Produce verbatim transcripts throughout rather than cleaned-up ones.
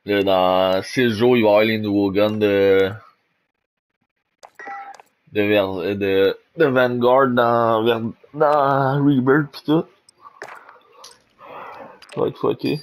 Là, dans six jours, il va y avoir les nouveaux guns de. de, Ver... de... de Vanguard dans, Ver... dans Rebirth pis tout. Ça va être fucké.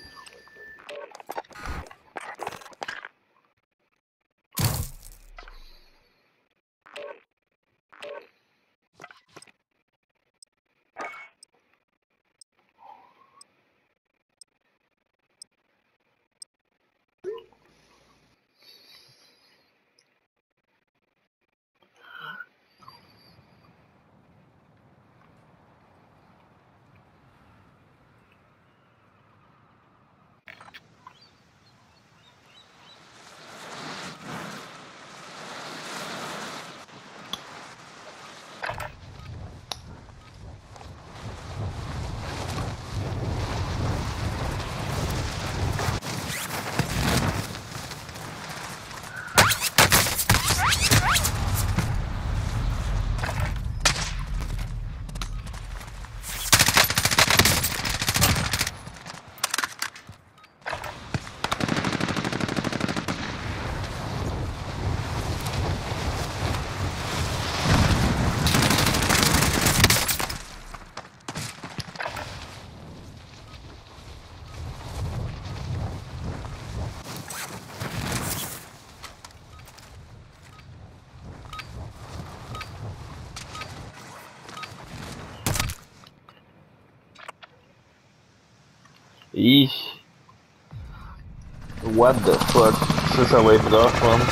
Hi. What the fuck? Ça, ça va être rough, man.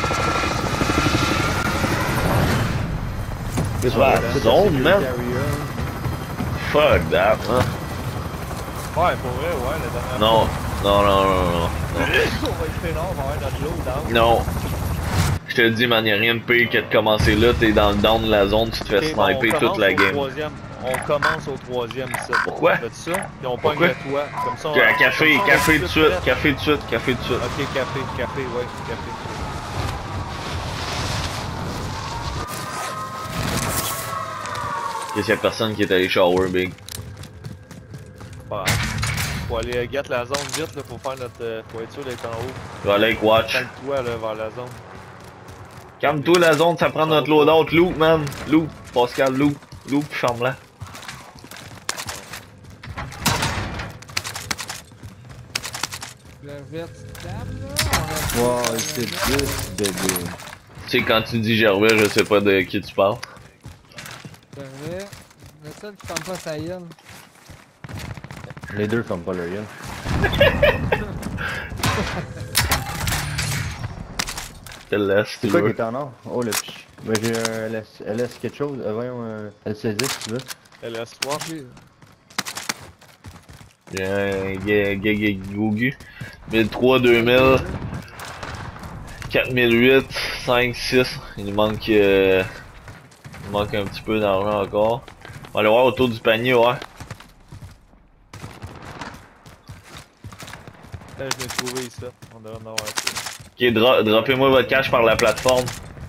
It's like zone, man. Fuck that, man. Ouais, pour vrai, ouais, la dernière Non, non, non, non, non. fois. On va être peinard, on va avoir notre load down. Non. Je te dis, man, y'a rien de pire que de commencer là, t'es dans le down de la zone, tu te fais Okay, bon, sniper toute la game. Troisième. On commence au troisième ici. Pourquoi? On fait ça, puis on Pourquoi? pogne le toit. Comme ça, on, Café, café, comme ça, café on de est suite, prêt. café de suite, café de suite. Ok, café, café, ouais, café. Qu'est-ce qu'il y a personne qui est allé shower, big? Bah, faut aller euh, get la zone vite, là, faut faire notre. Euh, faut être sûr d'être en haut. Je vais aller avec Watch. Calme-toi, là, vers la zone. Calme-toi la zone, ça prend notre loadout. Loop, man. Loop. Pascal, loop. Loop, ferme-la. Le vertical, là, Wow, c'est juste bébé. Tu sais, quand tu dis Gervais, je sais pas de qui tu parles. c'est vrai. Le seul qui ferme pas sa gueule. Les deux ferment pas leur gueule. Je te laisse, si C'est tu quoi qui veux. est en or? Oh, le pch. Ben, j'ai un L S, L S quelque chose. Euh, voyons, un L C dix, si tu veux. Elle laisse trois. J'ai- J'ai un Gagagougu. mille trois, deux mille. quatre mille huit, cinq, six. Il nous manque. Euh... Il nous manque un petit peu d'argent encore. On va aller voir autour du panier, ouais. Là, je l'ai trouvé ici. On devrait en avoir un peu. Ok, dro droppez-moi votre cash par la plateforme.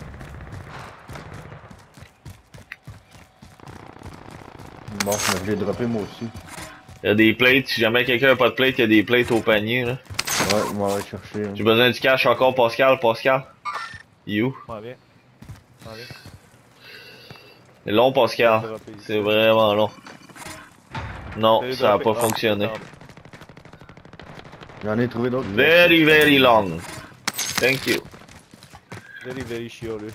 Bon, je l'ai droppé moi aussi. Il y a des plates. Si jamais quelqu'un a pas de plate, il y a des plates au panier, là. Ouais, on va aller chercher. Hein. J'ai besoin du cash encore, Pascal. Pascal. You. M'en viens. M'en viens. C'est long, Pascal. Dropper ici. C'est vraiment long. Non, Je l'ai ça a droppé. pas Ah, fonctionné. pardon. J'en ai trouvé d'autres. Very, very long. Thank you. Very, very chialeux.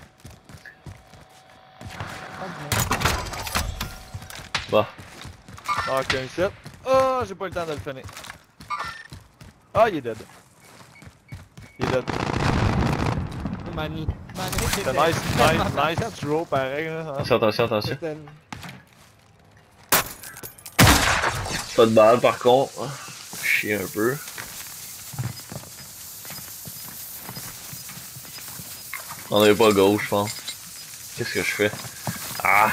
Bon. Ah, qu'un set. Ah, j'ai pas le temps de le finir. Ah, il est dead. Il est dead. Mani. Mani, C'est c'était nice, tellement nice, parfait. nice throw pareil, là. Hein? Attention, attention, attention. C'était- Pas de balle par contre. Chier un peu. On avait pas gauche, je pense. Qu'est-ce que je fais? Ah!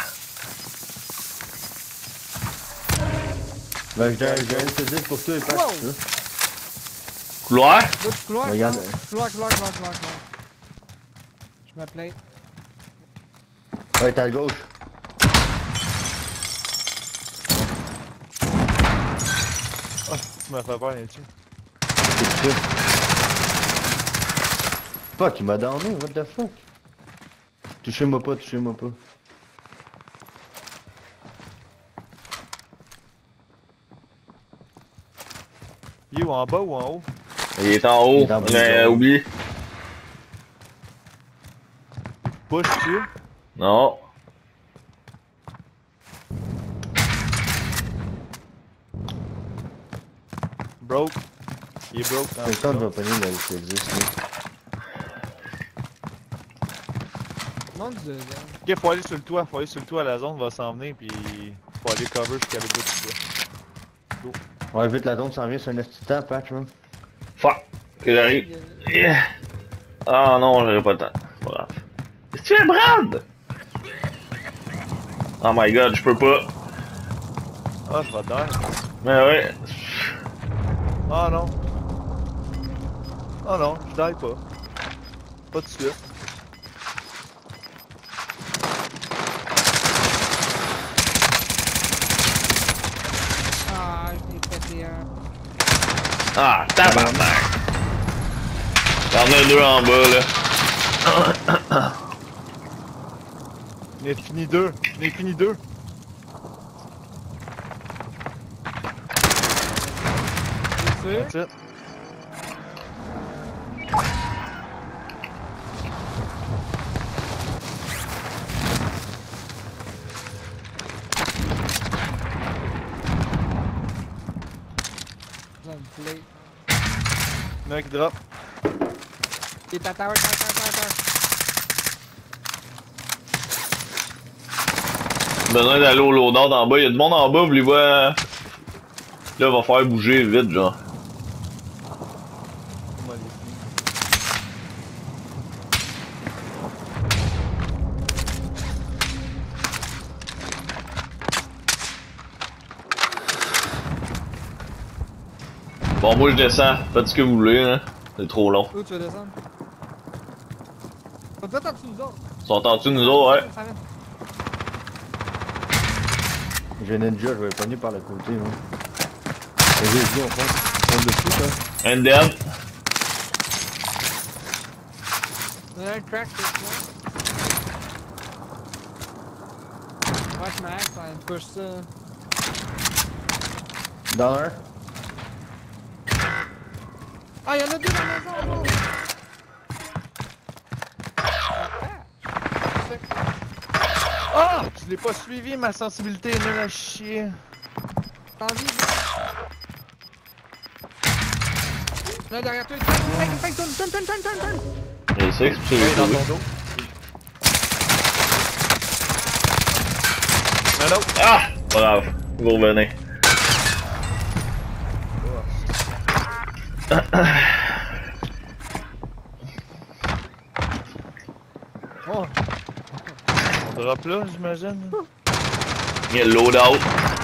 Ben, j'ai un j'ai un L C dix pour toi et pas Wow. si tu veux. Couloir? L'autre couloir, Regarde. couloir, couloir, couloir, couloir, couloir, couloir. Je me plains. Ouais, t'es à gauche. Ah, tu m'as fait peur là-dessus. C'est ça. Fuck, il m'a downé, what the fuck? Touchez-moi pas, touchez-moi pas. Il est où, en bas ou en haut? Il est en haut, Il est en mais haut. oublie. Push-tu? Non. Broke. Il est broke. dans le Quelqu'un fond. va pogner le L C dix, là. Non, du deuxième. Ok, faut aller sur le toit, faut aller sur le toit, la zone va s'en venir, pis faut aller cover jusqu'à le bout du toit. Ouais, vite, la zone s'en vient sur un esti de temps, patch, man. Fuck. Que j'arrive. Yeah. Ah non, j'aurais pas le temps. C'est pas grave. Qu'est-ce que tu fais, Brad? Oh my god, je peux pas. Ah, je vais terre. Mais ouais. Ah non. Ah non, je die pas. Pas de suite. Ah, je l'ai pété un. Ah, tabarnak. Y'en a deux en bas, là. On est fini deux. On est fini deux. C'est That's it. Zone plate. Il y en a un qui drop. Il est à tower, tower, tower, tower, tower. Besoin d'aller au loadout en bas. Y'a du monde en bas, vous les voyez. Là, va falloir bouger vite, genre. Moi, il est fini. Bon, moi je descends. Faites ce que vous voulez, hein. C'est trop long. Où tu veux descendre? Faut peut-être en dessous nous autres. Ils sont en dessous de nous autres, ouais. Ça vient. J'ai Ninja, je vais le pogner par le côté, non? Vas-y, vas-y, on fonce. On le dessus, ça. Un dead. Il y a un crack, c'est ça. Watch Max, on va push ça. Dans un. Ah, y'en a deux dans la maison, non! Ah! Je l'ai pas suivi, ma sensibilité est nulle à chier. T'en vis? Là, derrière toi, turn, turn, turn, turn, turn, turn, turn, turn! Je sais que c'est Il est dans pour ton dos. Un autre. Ah! Pas grave. Vous revenez. Oh. On drop là, j'imagine. Il y a le loadout.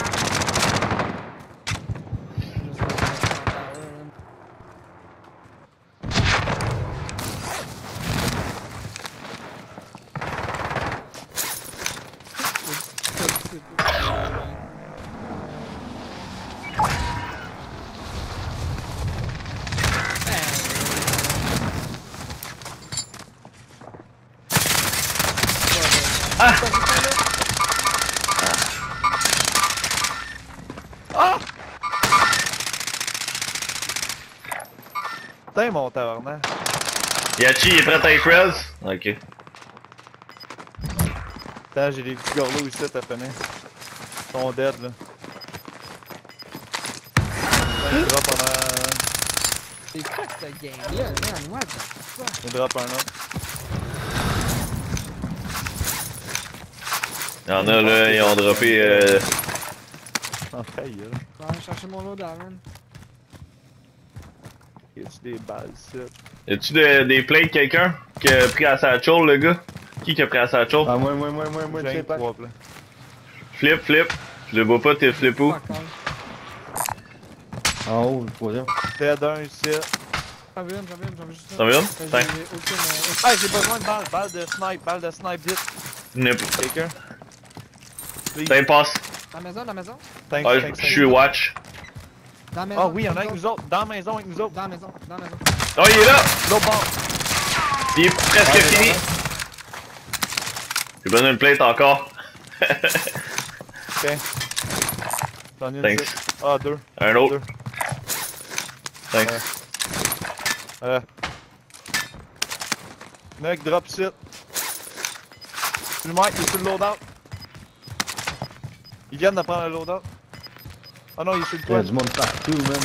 Ah! Ah! Putain, mon tabarnak. Yachi, il est prêt à être res? Ok. Attends, j'ai des petits gorlots ici, t'as fini. Ils sont dead, là. Il drop pendant... C'est quoi cette game-là, man? What the fuck? Il drop un autre. Y'en a là, ils ont droppé. Euh... En faille, là. Je vais aller chercher mon loadout, man. Y a-tu des balles, ici? Y'a-tu de- des plates quelqu'un qui a pris à satchel, le gars? Qui qui a pris à satchel? Ah, moi, moi, moi, moi, moi, tu J'ai sais un pas. trois plans. Flip, flip. Je le vois pas, t'es flip où? Fuck all. En haut, le troisième. Dead un ici. J'en veux une, j'en veux une, j'en veux juste une. T'en veux une? J'ai Tiens. j'ai aucune, euh, Ah, j'ai besoin de balles, balles de snipe, balles de snipe, vite. N'est Quelqu'un? Please. T'as passe. Dans la maison, dans la maison? Thanks, Ah, thanks, je suis watch. Dans la maison. Ah oui, y'en a dans avec nous autres. Dans la maison avec nous autres. Dans la maison, dans la maison. Oh, il est là! L'autre bord. Il est presque Ouais, fini. J'ai besoin d'une plate encore. Ok. J'en ai une. Thanks. ici. Ah, deux. Un autre. Deux. Thanks. Euh. Mec, drop sit. Le mec, il est sur le loadout. Ils viennent de prendre le loadout. Ah non, il est sur le Il y a toit. du monde partout, man.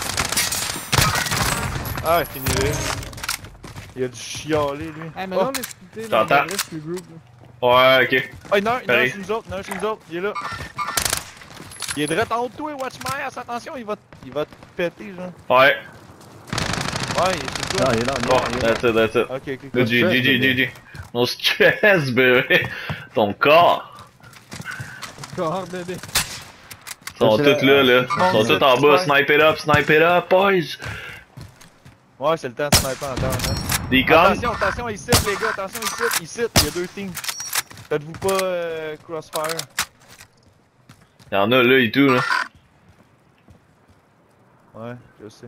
Ah, il finit là. Il a du chialé, lui. Hey, mais Oh. là, on est splitté, là, T'entends? on reste le groupe, là. Ouais, ok. Ah, il y en a un, il y en a un Pareil. sur nous autres, il y en a un sur nous autres, il est là. Il est direct en haut de toi, watch my ass, attention, il va, il va te péter, genre. Ouais. Ouais, il est sur Non, toi. il est là, il est Bon, là, il est là. that's it, that's it. Ok, ok, Good, ok. G, stress, G, G, bébé. G, G. No stress, bébé. Ton corps. Corps, bébé. Ils sont Ça, tous c'est là, la- là. Ils sont tous en bas. Snipe it up, snipe it up, boys. Ouais, c'est le temps de sniper en temps, hein. Des guns. Attention, attention, ici, les gars, attention, ici, ici, il y a deux teams. Faites-vous pas euh, crossfire. Y'en a là et tout, là. Ouais, je sais.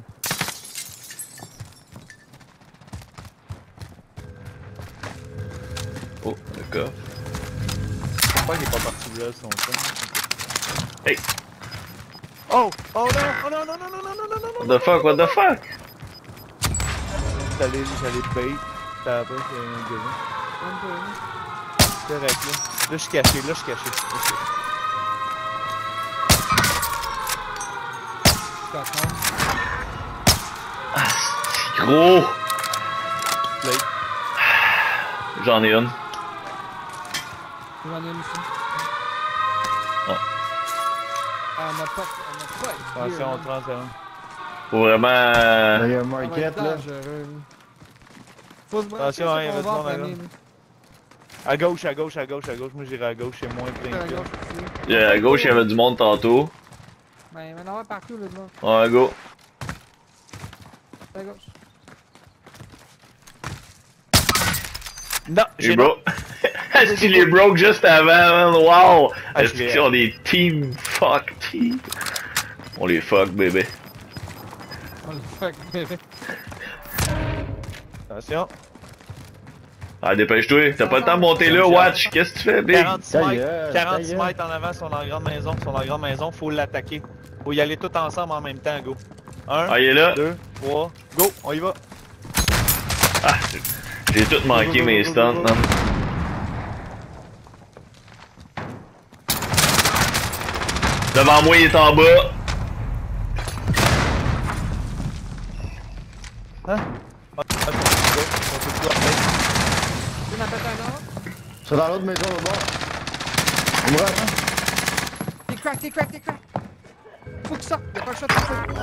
Oh, le coffre. J'espère qu'il est pas parti là, son temps. Hey. Oh! Oh non! Oh non, non, non, non, non, non, non, non, What non! the fuck, what the fuck? J'allais, j'allais bait. T'as pas, c'est un gars. Un peu, hein. C'est correct, là. Là, je suis caché, là, je suis caché. Là, je suis caché. D'accord. Ah, c'est gros. Plate. J'en ai une. J'en ai une ici. Ah. Ah, on a pas, on a pas été Attention, gear, trente secondes. Faut vraiment... Là, il y a un Ça va market, être là. dangereux, là. Faut se brancher, Attention, c'est hein, qu'on il va reste en mon famille, avion. là. À gauche, à gauche, à gauche, à gauche. Moi, j'irai à gauche, c'est moins C'est plein à que gauche aussi. Yeah, à gauche, il y avait du monde tantôt. Ben, il va en avoir partout, là, devant. Ouais, go. C'est à gauche. Non, Hey, j'ai bro. Est-ce qu'il est broke juste avant, man? Wow! Ah, Est-ce je l'ai- qu'ils ont des team fuck team? On les fuck, bébé. On le fuck, bébé. Attention. Ah, dépêche-toi. T'as pas le temps de monter là, watch. Qu'est-ce que tu fais, big? quarante-six Ta mètres. gueule, quarante-six ta gueule. mètres en avant, sont dans la grande maison. Sont dans la grande maison, faut l'attaquer. Faut y aller tout ensemble en même temps, go. Un, Ah, il est là? deux, trois, go, on y va. Ah, j'ai tout manqué mes stunts, man. Devant moi, il est en bas. Hein? Ah, ok, go. On peut tout remettre. Tu m'as fait un autre? C'est dans l'autre maison, là-bas. On me rate, hein? T'es crack, t'es crack, t'es crack. Faut que ça, y'a pas le shot pour ça.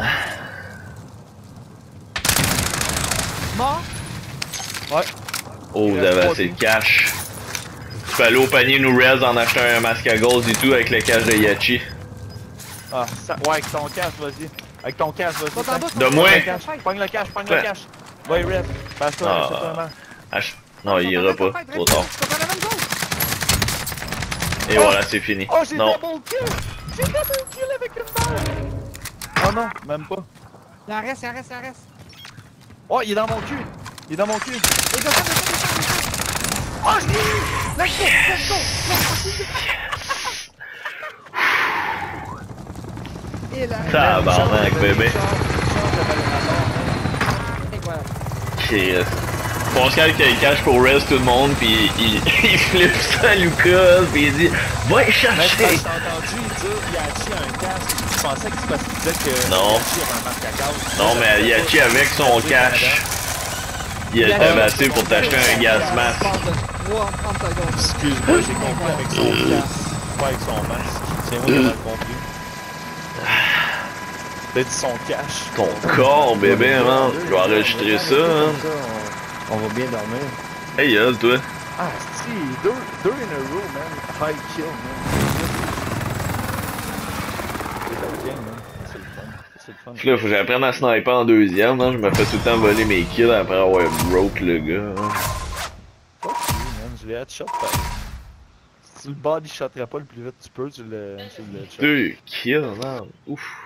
Mort? Ouais. Oh, vous Il reste avez trois assez de teams. cash. Tu peux aller au panier nous res en achetant un masque à gauze et tout avec le cash de Yachi. Ah, ça, ouais, avec ton cash, vas-y. Avec ton cash, vas-y. Va en bas, De moi. Pogne le cash, pogne le cash, pogne le Ouais. cash. Ouais, ref. Passe-toi, Ah. passe-toi un match. Ach- Non, il ira pas. Trop tard. Et Oh! voilà, c'est fini. Oh, j'ai Non. double kill! J'ai double kill avec une balle! Oh non, même pas. Il en reste, il en reste, il en reste. Oh, il est dans mon cul! Il est dans mon cul! Et descends, descends, descends, descends. Oh, je l'ai eu! Let's go, let's go, let's go. Et là, Tabarnak, bébé. et voilà. Chris. Pascal qui a le cash pour rest tout le monde, pis il, il flippe ça à Lucas, pis il dit va y Mais j'ai chercher! entendu dire Yachi a un casque. Je pensais que c'est parce qu'il disait que Non. Yachi avait un masque à gaz. Non, mais Yachi avec son cash, il a avait assez pour t'acheter un gas mask. Excuse-moi, j'ai compris avec son casque, pas avec son masque. Tiens-moi de mal compris. T'as dit son cash. Ton corps, bébé, man. Je vais enregistrer ça, man. On va bien dormir. Hey, y'a, toi. Ah, si, deux, deux in a row, man. High kill, man. C'est le game, man. C'est le fun. C'est le fun. Puis là, faut que j'apprenne à sniper en deuxième, hein. Je me fais tout le temps voler mes kills après avoir broke le gars. Hein. Fuck you, man. Je l'ai headshot, par Si tu le body shotterais pas le plus vite que tu peux, tu le, tu le headshot. Deux kills, man. Ouf.